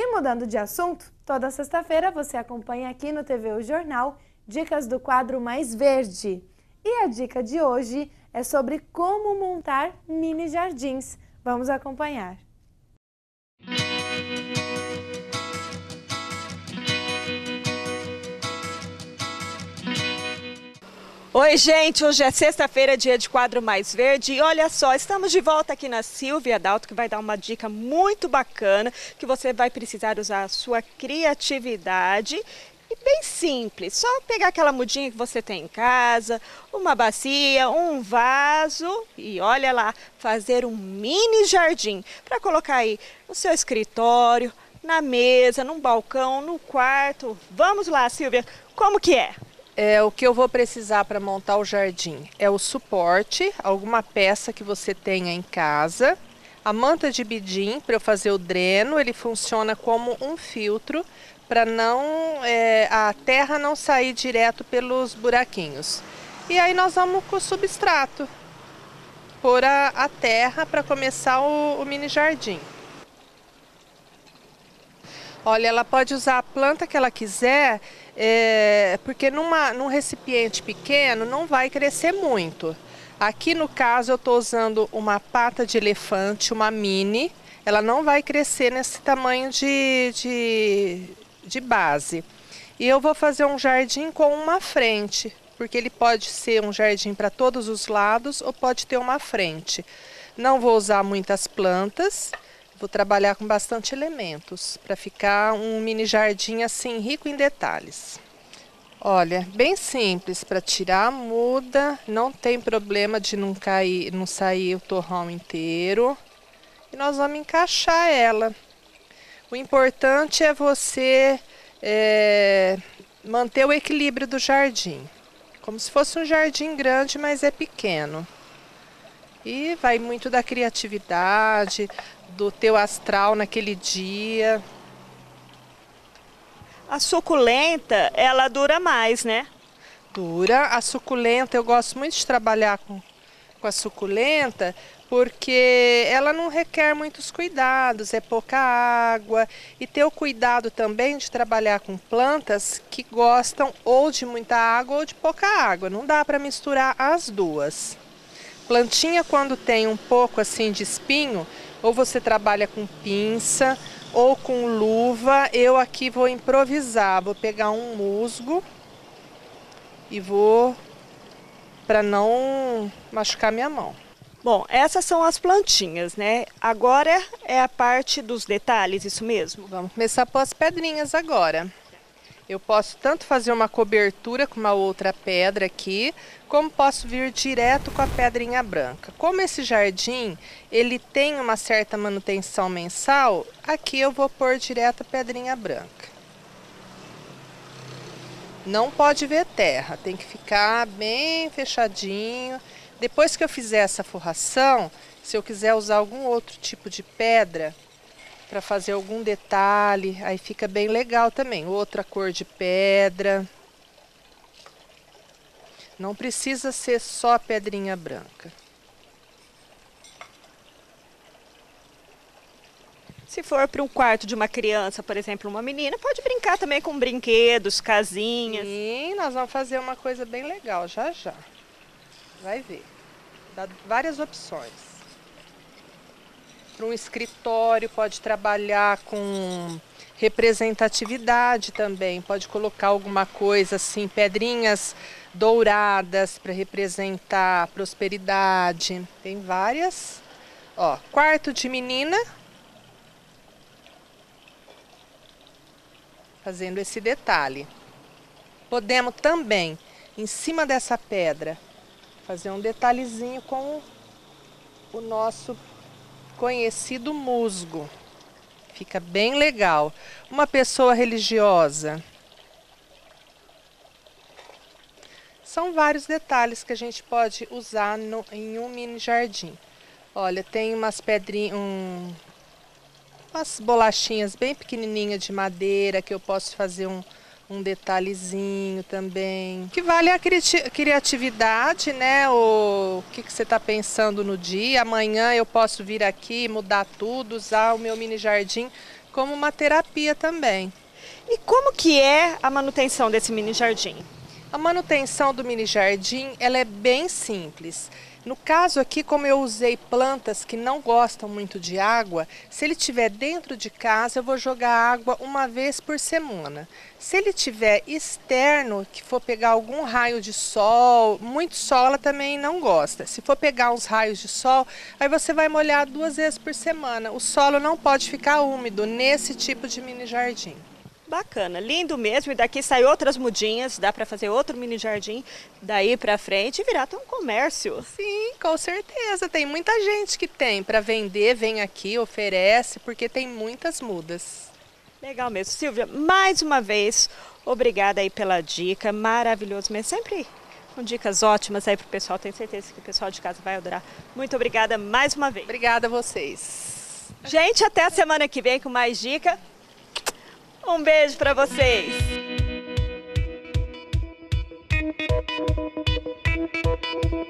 E mudando de assunto, toda sexta-feira você acompanha aqui no TV O Jornal dicas do quadro Mais Verde. E a dica de hoje é sobre como montar mini jardins. Vamos acompanhar. Oi, gente, hoje é sexta-feira, dia de quadro Mais Verde e olha só, estamos de volta aqui na Silvia Dalto, que vai dar uma dica muito bacana, que você vai precisar usar a sua criatividade e bem simples, só pegar aquela mudinha que você tem em casa, uma bacia, um vaso e olha lá, fazer um mini jardim para colocar aí no seu escritório, na mesa, num balcão, no quarto. Vamos lá, Silvia, como que é? O que eu vou precisar para montar o jardim é o suporte, alguma peça que você tenha em casa, a manta de bidim para eu fazer o dreno, ele funciona como um filtro para a terra não sair direto pelos buraquinhos. E aí nós vamos com o substrato, pôr a terra para começar o mini jardim. Olha, ela pode usar a planta que ela quiser, porque num recipiente pequeno não vai crescer muito. Aqui no caso eu estou usando uma pata de elefante, uma mini, ela não vai crescer nesse tamanho de base. E eu vou fazer um jardim com uma frente, porque ele pode ser um jardim para todos os lados ou pode ter uma frente. Não vou usar muitas plantas. Vou trabalhar com bastante elementos para ficar um mini jardim assim rico em detalhes. Olha, bem simples, para tirar a muda, não tem problema de não sair o torrão inteiro. E nós vamos encaixar ela. O importante é você manter o equilíbrio do jardim. Como se fosse um jardim grande, mas é pequeno. E vai muito da criatividade, do teu astral naquele dia. A suculenta, ela dura mais, né? Dura. A suculenta, eu gosto muito de trabalhar com a suculenta, porque ela não requer muitos cuidados, é pouca água. E ter o cuidado também de trabalhar com plantas que gostam ou de muita água ou de pouca água. Não dá para misturar as duas. Plantinha, quando tem um pouco assim de espinho, ou você trabalha com pinça ou com luva. Eu aqui vou improvisar, vou pegar um musgo e vou, para não machucar minha mão. Bom, essas são as plantinhas, né? Agora é a parte dos detalhes, isso mesmo? Vamos começar a pôr as pedrinhas agora. Eu posso tanto fazer uma cobertura com uma outra pedra aqui, como posso vir direto com a pedrinha branca. Como esse jardim, ele tem uma certa manutenção mensal, aqui eu vou pôr direto a pedrinha branca. Não pode ver terra, tem que ficar bem fechadinho. Depois que eu fizer essa forração, se eu quiser usar algum outro tipo de pedra, para fazer algum detalhe, aí fica bem legal também. Outra cor de pedra. Não precisa ser só pedrinha branca. Se for para um quarto de uma criança, por exemplo, uma menina, pode brincar também com brinquedos, casinhas. Sim, nós vamos fazer uma coisa bem legal já já. Vai ver. Dá várias opções. Para um escritório, pode trabalhar com representatividade também. Pode colocar alguma coisa assim, pedrinhas douradas para representar prosperidade. Tem várias. Ó, quarto de menina. Fazendo esse detalhe. Podemos também, em cima dessa pedra, fazer um detalhezinho com o nosso conhecido musgo. Fica bem legal. Uma pessoa religiosa. São vários detalhes que a gente pode usar em um mini jardim. Olha, tem umas pedrinhas, umas bolachinhas bem pequenininhas de madeira que eu posso fazer um detalhezinho também. Que vale a criatividade, né? O que você está pensando no dia. Amanhã eu posso vir aqui, mudar tudo, usar o meu mini jardim como uma terapia também. E como que é a manutenção desse mini jardim? A manutenção do mini jardim, ela é bem simples. No caso aqui, como eu usei plantas que não gostam muito de água, se ele estiver dentro de casa, eu vou jogar água uma vez por semana. Se ele estiver externo, que for pegar algum raio de sol, muito sol ela também não gosta. Se for pegar uns raios de sol, aí você vai molhar 2 vezes por semana. O solo não pode ficar úmido nesse tipo de mini jardim. Bacana, lindo mesmo. E daqui sai outras mudinhas, dá para fazer outro mini jardim daí para frente e virar até um comércio. Sim, com certeza. Tem muita gente que tem para vender, vem aqui, oferece, porque tem muitas mudas. Legal mesmo. Silvia, mais uma vez, obrigada aí pela dica, maravilhoso mesmo. Sempre com dicas ótimas aí para o pessoal, tenho certeza que o pessoal de casa vai adorar. Muito obrigada mais uma vez. Obrigada a vocês. Gente, até a semana que vem com mais dica. Um beijo para vocês!